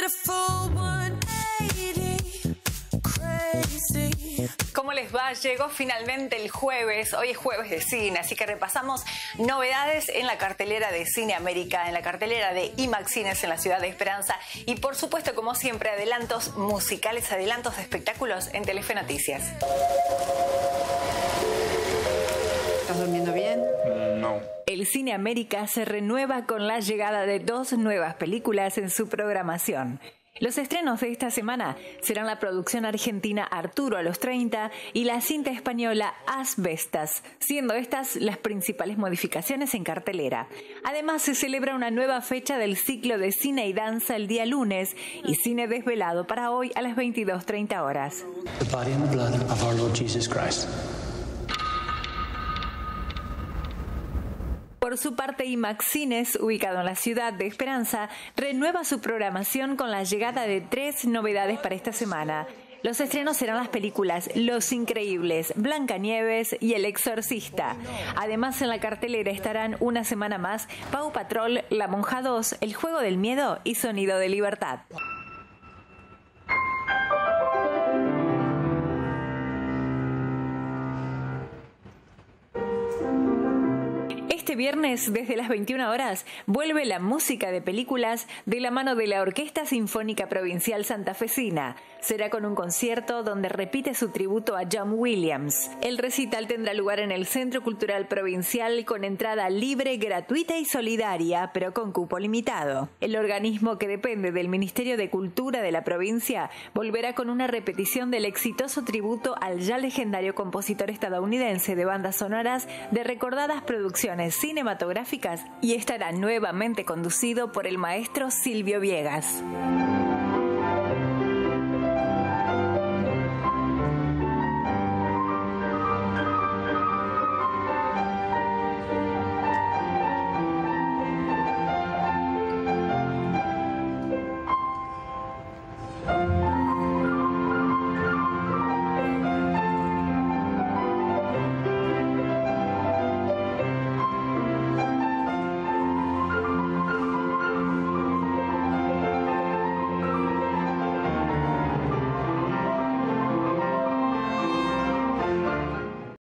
¿Cómo les va? Llegó finalmente el jueves. Hoy es jueves de cine, así que repasamos novedades en la cartelera de Cine América, en la cartelera de IMAX Cines en la Ciudad de Esperanza y, por supuesto, como siempre, adelantos musicales, adelantos de espectáculos en Telefe Noticias. ¿Estás durmiendo bien? No. El Cine América se renueva con la llegada de 2 nuevas películas en su programación. Los estrenos de esta semana serán la producción argentina Arturo a los 30 y la cinta española Asbestas, siendo estas las principales modificaciones en cartelera. Además, se celebra una nueva fecha del ciclo de cine y danza el día lunes y cine desvelado para hoy a las 22:30 horas. The body and the blood of our Lord Jesus Christ. Por su parte, IMAX Cines, ubicado en la Ciudad de Esperanza, renueva su programación con la llegada de 3 novedades para esta semana. Los estrenos serán las películas Los Increíbles, Blancanieves y El Exorcista. Además, en la cartelera estarán una semana más Paw Patrol, La Monja 2, El Juego del Miedo y Sonido de Libertad. Este viernes, desde las 21 horas, vuelve la música de películas de la mano de la Orquesta Sinfónica Provincial Santafesina. Será con un concierto donde repite su tributo a John Williams. El recital tendrá lugar en el Centro Cultural Provincial con entrada libre, gratuita y solidaria, pero con cupo limitado. El organismo, que depende del Ministerio de Cultura de la provincia, volverá con una repetición del exitoso tributo al ya legendario compositor estadounidense de bandas sonoras de recordadas producciones cinematográficas y estará nuevamente conducido por el maestro Silvio Viegas.